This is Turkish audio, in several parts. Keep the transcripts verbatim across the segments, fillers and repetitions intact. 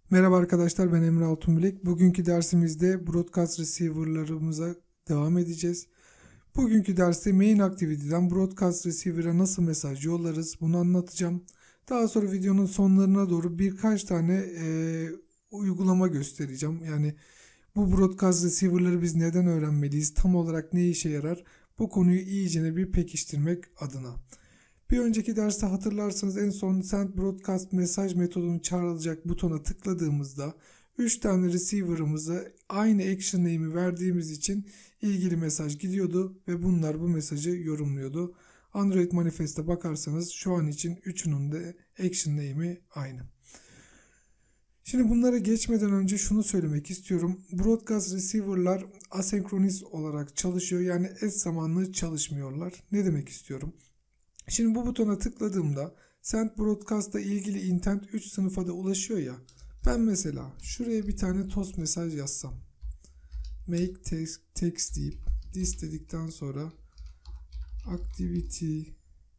Merhaba arkadaşlar, ben Emre Altunbilek. Bugünkü dersimizde broadcast receiver'larımıza devam edeceğiz. Bugünkü derste main activity'den broadcast receiver'a nasıl mesaj yollarız bunu anlatacağım. Daha sonra videonun sonlarına doğru birkaç tane e, uygulama göstereceğim. Yani bu broadcast receiver'ları biz neden öğrenmeliyiz, tam olarak ne işe yarar, bu konuyu iyicene bir pekiştirmek adına. Bir önceki derste hatırlarsanız en son send broadcast mesaj metodunu çağrılacak butona tıkladığımızda üç tane receiver'ımıza aynı action name'i verdiğimiz için ilgili mesaj gidiyordu ve bunlar bu mesajı yorumluyordu. Android Manifest'e bakarsanız şu an için üçünün de action name'i aynı. Şimdi bunlara geçmeden önce şunu söylemek istiyorum. Broadcast receiver'lar asenkroniz olarak çalışıyor, yani eş zamanlı çalışmıyorlar. Ne demek istiyorum? Şimdi bu butona tıkladığımda Send Broadcast'la ilgili intent üç sınıfa da ulaşıyor ya. Ben mesela şuraya bir tane toast mesaj yazsam. Make text, text deyip this dedikten sonra activity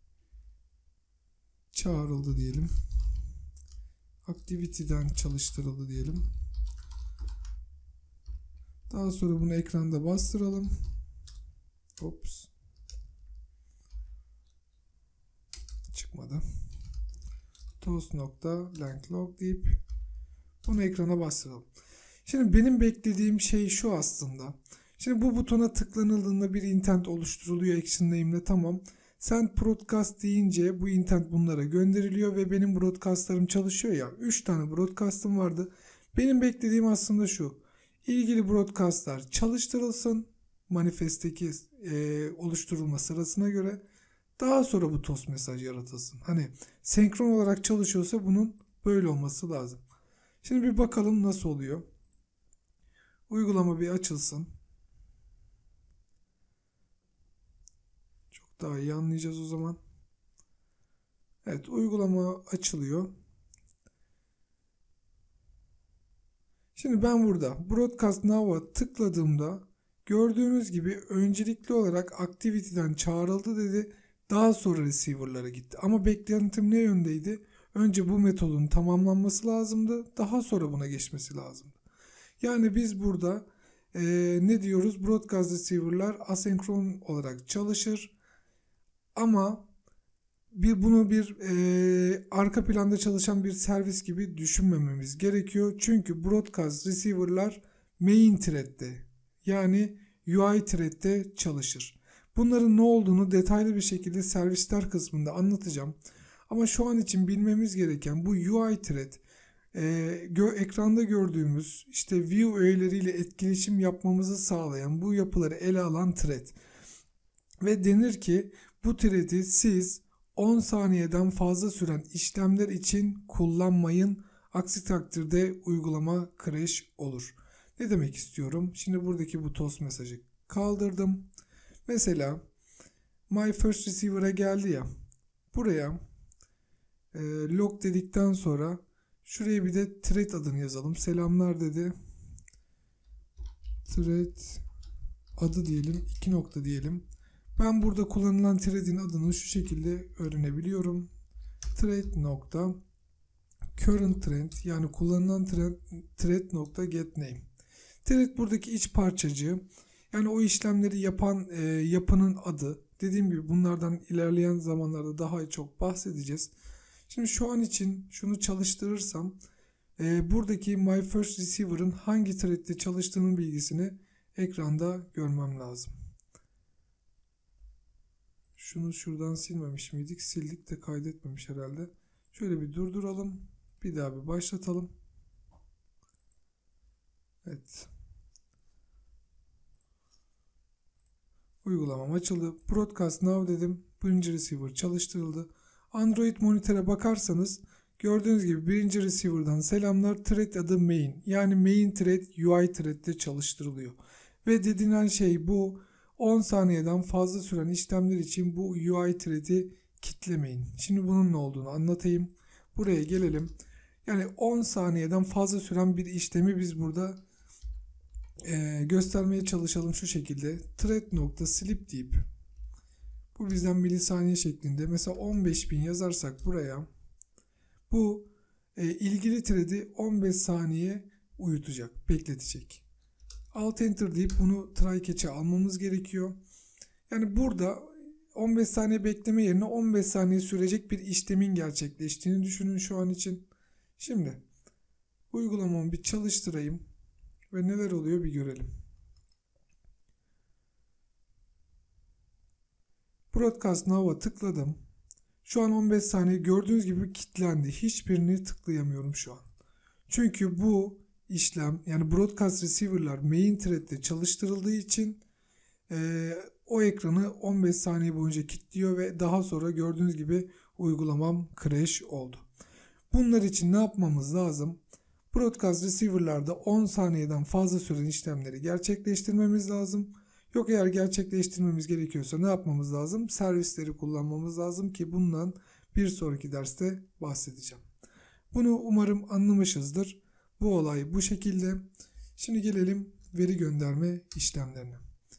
çağrıldı diyelim. Activity'den çalıştırıldı diyelim. Daha sonra bunu ekranda bastıralım. Ops. Çıkmadı. Toast.length deyip bunu ekrana bastıralım. Şimdi benim beklediğim şey şu aslında. Şimdi bu butona tıklanıldığında bir intent oluşturuluyor action name'le, tamam. Send broadcast deyince bu intent bunlara gönderiliyor ve benim broadcastlarım çalışıyor ya. üç tane broadcastım vardı. Benim beklediğim aslında şu. İlgili broadcastlar çalıştırılsın manifestteki e, oluşturulma sırasına göre. Daha sonra bu toast mesaj yaratılsın. Hani senkron olarak çalışıyorsa bunun böyle olması lazım. Şimdi bir bakalım nasıl oluyor. Uygulama bir açılsın. Çok daha iyi anlayacağız o zaman. Evet, uygulama açılıyor. Şimdi ben burada Broadcast Now'a tıkladığımda gördüğünüz gibi öncelikli olarak Activity'den çağrıldı dedi. Daha sonra receiver'lara gitti. Ama beklentim ne yöndeydi? Önce bu metodun tamamlanması lazımdı. Daha sonra buna geçmesi lazımdı. Yani biz burada e, ne diyoruz? Broadcast receiver'lar asenkron olarak çalışır. Ama bir bunu bir e, arka planda çalışan bir servis gibi düşünmememiz gerekiyor. Çünkü broadcast receiver'lar main thread'de, yani U I thread'de çalışır. Bunların ne olduğunu detaylı bir şekilde servisler kısmında anlatacağım. Ama şu an için bilmemiz gereken bu U I thread, e, gö- ekranda gördüğümüz işte view öğeleriyle etkileşim yapmamızı sağlayan, bu yapıları ele alan thread. Ve denir ki bu thread'i siz on saniyeden fazla süren işlemler için kullanmayın. Aksi takdirde uygulama crash olur. Ne demek istiyorum? Şimdi buradaki bu toast mesajı kaldırdım. Mesela My First Receiver'a geldi ya. Buraya e, log dedikten sonra şuraya bir de thread adını yazalım. Selamlar dedi. Thread adı diyelim. iki nokta diyelim. Ben burada kullanılan thread'in adını şu şekilde öğrenebiliyorum. Thread nokta current thread, yani kullanılan thread, thread nokta get name. Thread buradaki iç parçacığı, yani o işlemleri yapan e, yapının adı. Dediğim gibi bunlardan ilerleyen zamanlarda daha çok bahsedeceğiz. Şimdi şu an için şunu çalıştırırsam e, buradaki My First Receiver'ın hangi thread'de çalıştığının bilgisini ekranda görmem lazım. Şunu şuradan silmemiş miydik? Sildik de kaydetmemiş herhalde. Şöyle bir durduralım. Bir daha bir başlatalım. Evet. Uygulamam açıldı. Broadcast Now dedim. Birinci receiver çalıştırıldı. Android monitöre bakarsanız gördüğünüz gibi birinci receiver'dan selamlar. Thread adı main. Yani main thread U I thread'de çalıştırılıyor. Ve dediğin şey bu. on saniyeden fazla süren işlemler için bu U I thread'i kitlemeyin. Şimdi bunun ne olduğunu anlatayım. Buraya gelelim. Yani on saniyeden fazla süren bir işlemi biz burada e, göstermeye çalışalım şu şekilde. Thread.sleep deyip bu bizden milisaniye şeklinde mesela on beş bin yazarsak buraya, bu e, ilgili thread'i on beş saniye uyutacak, bekletecek. Alt Enter deyip bunu try catch'e almamız gerekiyor. Yani burada on beş saniye bekleme yerine on beş saniye sürecek bir işlemin gerçekleştiğini düşünün şu an için. Şimdi uygulamamı bir çalıştırayım ve neler oluyor bir görelim. Broadcast Now'a tıkladım. Şu an on beş saniye gördüğünüz gibi kilitlendi. Hiçbirini tıklayamıyorum şu an. Çünkü bu işlem, yani broadcast receiver'lar main thread'de çalıştırıldığı için e, o ekranı on beş saniye boyunca kilitliyor ve daha sonra gördüğünüz gibi uygulamam crash oldu. Bunlar için ne yapmamız lazım? Broadcast receiver'larda on saniyeden fazla süren işlemleri gerçekleştirmemiz lazım. Yok, eğer gerçekleştirmemiz gerekiyorsa ne yapmamız lazım? Servisleri kullanmamız lazım ki bundan bir sonraki derste bahsedeceğim. Bunu umarım anlamışızdır. Bu olay bu şekilde. Şimdi gelelim veri gönderme işlemlerine.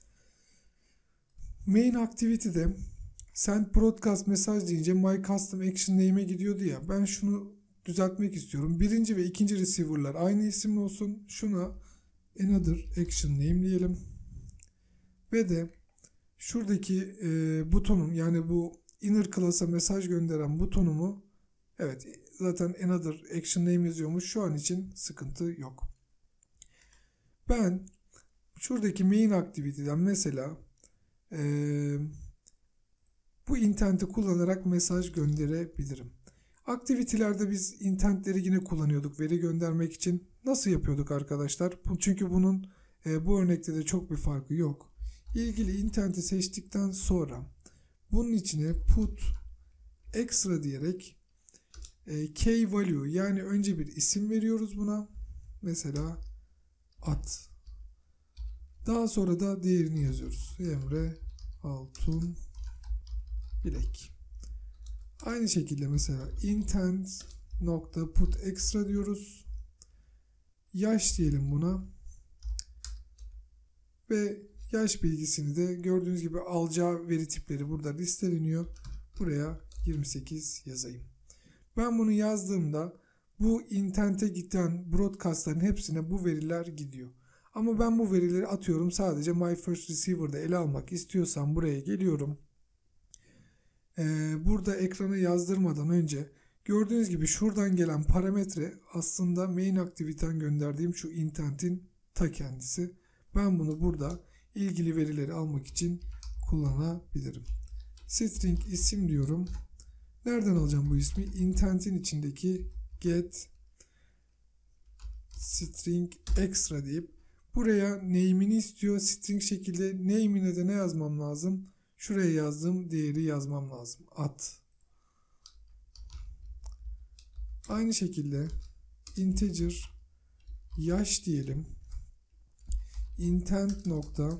Main activity'de send broadcast mesaj deyince my custom action name'e gidiyordu ya. Ben şunu düzeltmek istiyorum. Birinci ve ikinci receiver'lar aynı isimli olsun. Şuna another action name diyelim. Ve de şuradaki e, butonum, yani bu inner class'a mesaj gönderen butonumu, evet zaten another action name yazıyormuş. Şu an için sıkıntı yok. Ben şuradaki main activity'den mesela e, bu intent'i kullanarak mesaj gönderebilirim. Aktivitelerde biz intentleri yine kullanıyorduk veri göndermek için. Nasıl yapıyorduk arkadaşlar? Çünkü bunun e, bu örnekte de çok bir farkı yok. İlgili intent'i seçtikten sonra bunun içine put extra diyerek e, key value, yani önce bir isim veriyoruz buna. Mesela at. Daha sonra da değerini yazıyoruz. Emre Altun Bilek. Aynı şekilde mesela intent nokta put extra diyoruz. Yaş diyelim buna. Ve yaş bilgisini de gördüğünüz gibi alacağı veri tipleri burada listeleniyor. Buraya yirmi sekiz yazayım. Ben bunu yazdığımda bu intent'e giden broadcast'ların hepsine bu veriler gidiyor. Ama ben bu verileri atıyorum sadece my first receiver'da ele almak istiyorsam buraya geliyorum. Ee, burada ekrana yazdırmadan önce gördüğünüz gibi şuradan gelen parametre aslında main activity'den gönderdiğim şu intent'in ta kendisi. Ben bunu burada ilgili verileri almak için kullanabilirim. String isim diyorum. Nereden alacağım bu ismi? Intent'in içindeki get string extra deyip buraya name'ini istiyor. String şekilde name'ine de ne yazmam lazım? Şuraya yazdığım değeri yazmam lazım. At. Aynı şekilde integer yaş diyelim. Intent nokta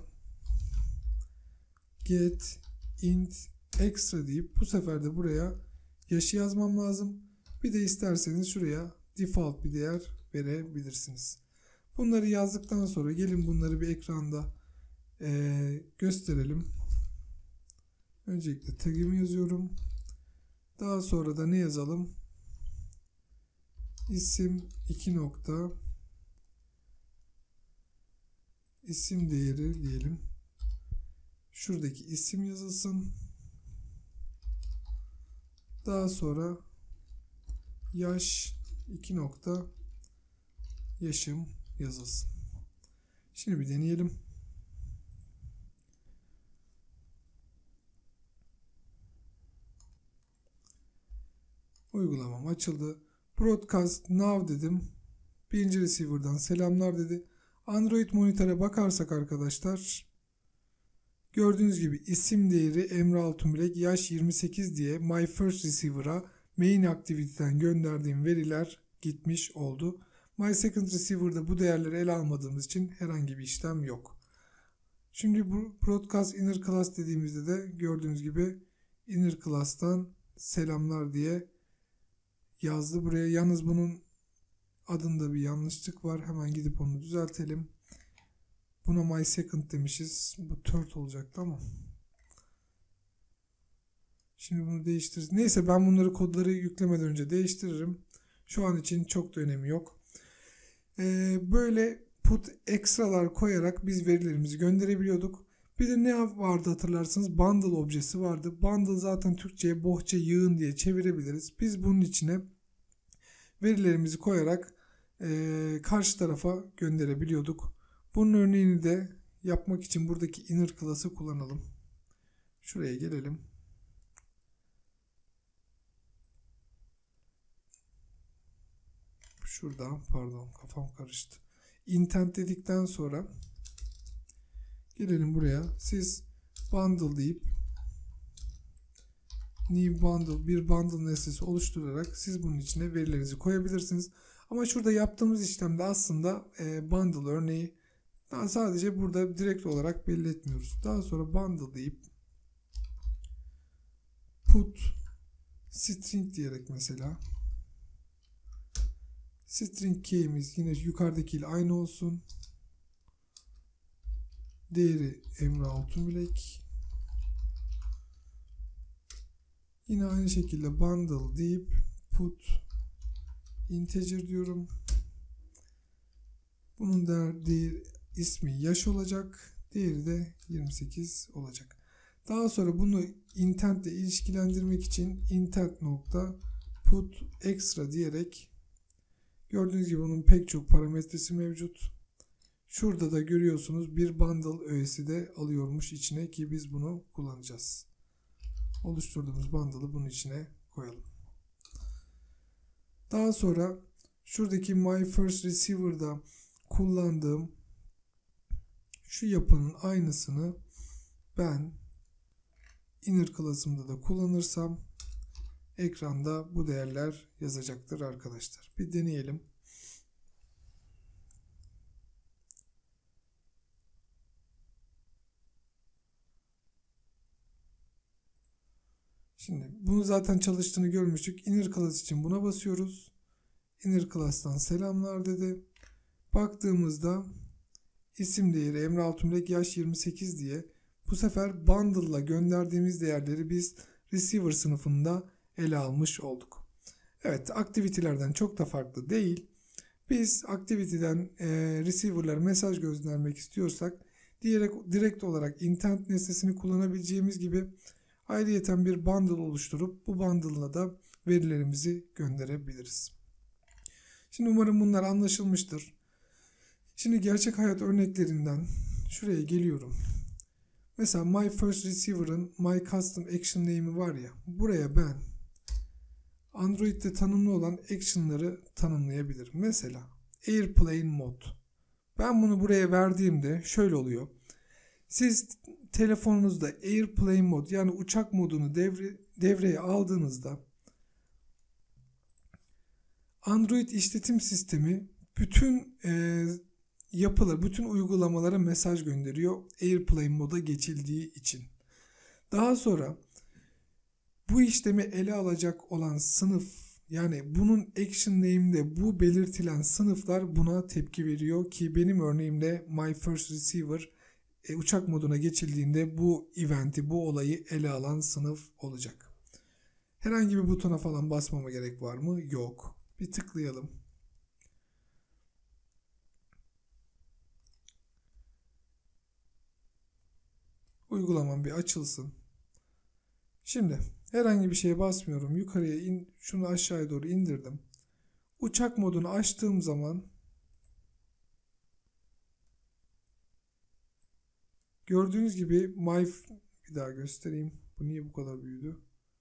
get int extra deyip bu sefer de buraya yaşı yazmam lazım. Bir de isterseniz şuraya default bir değer verebilirsiniz. Bunları yazdıktan sonra gelin bunları bir ekranda e, gösterelim. Öncelikle tag'imi yazıyorum. Daha sonra da ne yazalım? İsim iki nokta isim değeri diyelim. Şuradaki isim yazılsın. Daha sonra yaş iki nokta yaşım yazılsın. Şimdi bir deneyelim. Uygulamam açıldı. Broadcast now dedim. Birinci receiver'dan selamlar dedi. Android monitöre bakarsak arkadaşlar, gördüğünüz gibi isim değeri Emre Altunbilek, yaş yirmi sekiz diye my first receiver'a main activity'den gönderdiğim veriler gitmiş oldu. My second receiver'da bu değerleri ele almadığımız için herhangi bir işlem yok. Şimdi bu broadcast inner class dediğimizde de gördüğünüz gibi inner class'tan selamlar diye yazdı buraya. Yalnız bunun adında bir yanlışlık var. Hemen gidip onu düzeltelim. Buna my second demişiz. Bu third olacaktı ama. Şimdi bunu değiştiririz. Neyse, ben bunları kodları yüklemeden önce değiştiririm. Şu an için çok da önemi yok. Ee, böyle put ekstralar koyarak biz verilerimizi gönderebiliyorduk. Bir de ne vardı hatırlarsınız? Bundle objesi vardı. Bundle zaten Türkçe'ye bohça, yığın diye çevirebiliriz. Biz bunun içine verilerimizi koyarak e, karşı tarafa gönderebiliyorduk. Bunun örneğini de yapmak için buradaki inner class'ı kullanalım. Şuraya gelelim. Şurada, pardon kafam karıştı. Intent dedikten sonra gelelim buraya. Siz bundle deyip new bundle, bir bundle nesnesi oluşturarak siz bunun içine verilerinizi koyabilirsiniz. Ama şurada yaptığımız işlemde aslında e, bundle örneği daha sadece burada direkt olarak belli etmiyoruz. Daha sonra bundle deyip put string diyerek mesela string key'imiz yine yukarıdakiyle aynı olsun. Değeri Emre Altunbilek. Yine aynı şekilde bundle deyip put integer diyorum. Bunun da değeri ismi yaş olacak. Değeri de yirmi sekiz olacak. Daha sonra bunu intent ile ilişkilendirmek için intent nokta put extra diyerek gördüğünüz gibi onun pek çok parametresi mevcut. Şurada da görüyorsunuz bir bundle öğesi de alıyormuş içine ki biz bunu kullanacağız. Oluşturduğumuz bundle'ı bunun içine koyalım. Daha sonra şuradaki my first receiver'da kullandığım şu yapının aynısını ben inner class'ımda da kullanırsam ekranda bu değerler yazacaktır arkadaşlar. Bir deneyelim. Şimdi bunu zaten çalıştığını görmüştük. Inner class için buna basıyoruz. Inner class'tan selamlar dedi. Baktığımızda isim değeri Emre Altunbilek yaş yirmi sekiz diye bu sefer bundle'la gönderdiğimiz değerleri biz receiver sınıfında ele almış olduk. Evet, aktivitelerden çok da farklı değil. Biz aktiviteden e, receiver'lara mesaj göndermek istiyorsak direkt, direkt olarak intent nesnesini kullanabileceğimiz gibi ayrıyeten bir bundle oluşturup bu bundle'la da verilerimizi gönderebiliriz. Şimdi umarım bunlar anlaşılmıştır. Şimdi gerçek hayat örneklerinden şuraya geliyorum. Mesela my first receiver'ın my custom action name'i var ya, buraya ben Android'de tanımlı olan action'ları tanımlayabilirim. Mesela airplane mode. Ben bunu buraya verdiğimde şöyle oluyor. Siz telefonunuzda airplane mode yani uçak modunu devre, devreye aldığınızda Android işletim sistemi bütün e, yapılar, bütün uygulamalara mesaj gönderiyor airplane moda geçildiği için. Daha sonra bu işlemi ele alacak olan sınıf, yani bunun action name'de bu belirtilen sınıflar buna tepki veriyor ki benim örneğimde my first receiver e, uçak moduna geçildiğinde bu eventi, bu olayı ele alan sınıf olacak. Herhangi bir butona falan basmama gerek var mı? Yok. Bir tıklayalım. Uygulamam bir açılsın. Şimdi herhangi bir şeye basmıyorum. Yukarıya in, şunu aşağıya doğru indirdim. Uçak modunu açtığım zaman gördüğünüz gibi my bir daha göstereyim. Bu niye bu kadar büyüdü?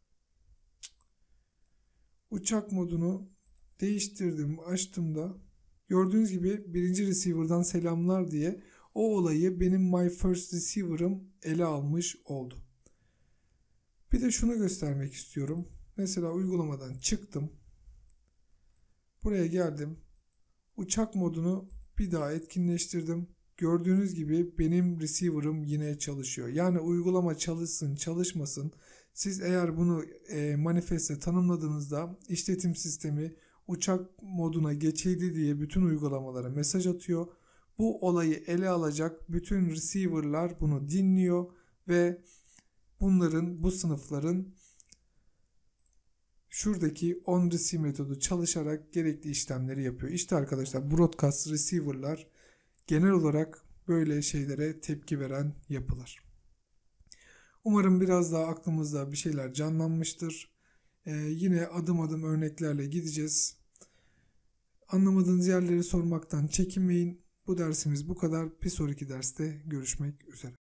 Uçak modunu değiştirdim, açtığımda gördüğünüz gibi birinci receiver'dan selamlar diye o olayı benim my first receiver'ım ele almış oldu. Bir de şunu göstermek istiyorum. Mesela uygulamadan çıktım. Buraya geldim. Uçak modunu bir daha etkinleştirdim. Gördüğünüz gibi benim receiver'ım yine çalışıyor. Yani uygulama çalışsın çalışmasın. Siz eğer bunu e, manifeste tanımladığınızda işletim sistemi uçak moduna geçildi diye bütün uygulamalara mesaj atıyor. Bu olayı ele alacak bütün receiver'lar bunu dinliyor ve bunların, bu sınıfların şuradaki on receive metodu çalışarak gerekli işlemleri yapıyor. İşte arkadaşlar broadcast receiver'lar genel olarak böyle şeylere tepki veren yapılar. Umarım biraz daha aklımızda bir şeyler canlanmıştır. Ee, yine adım adım örneklerle gideceğiz. Anlamadığınız yerleri sormaktan çekinmeyin. Bu dersimiz bu kadar. Bir sonraki derste görüşmek üzere.